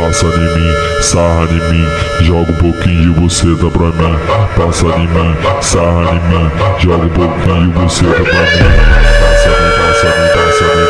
Passa em mim, sarra em mim, joga um pouquinho de buceta pra mim. Passa em mim, sarra em mim, joga um pouquinho de buceta pra mim. Passa em mim, passa em mim, passa em mim.